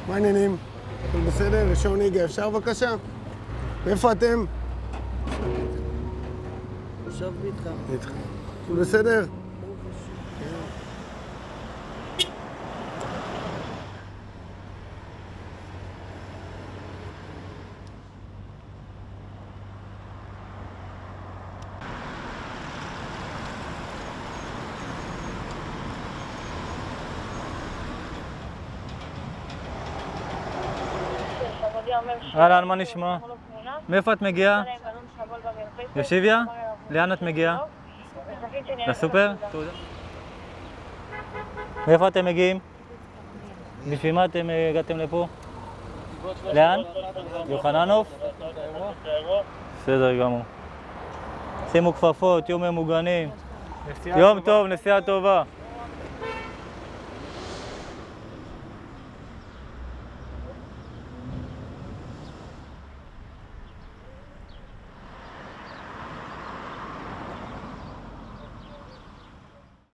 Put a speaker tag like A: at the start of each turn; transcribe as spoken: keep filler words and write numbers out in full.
A: מה העניינים? הכל בסדר? רישיון נהיגה, אפשר בבקשה? מאיפה אתם?
B: עכשיו איתך.
A: איתך. הכל בסדר?
C: אהלן, מה נשמע? מאיפה את מגיעה? יושיביה? לאן את מגיעה? לסופר? תודה. מאיפה אתם מגיעים? בשביל מה אתם הגעתם לפה? לאן? יוחננוף? בסדר גמור. שימו כפפות, תהיו ממוגנים. יום טוב, נסיעה טובה.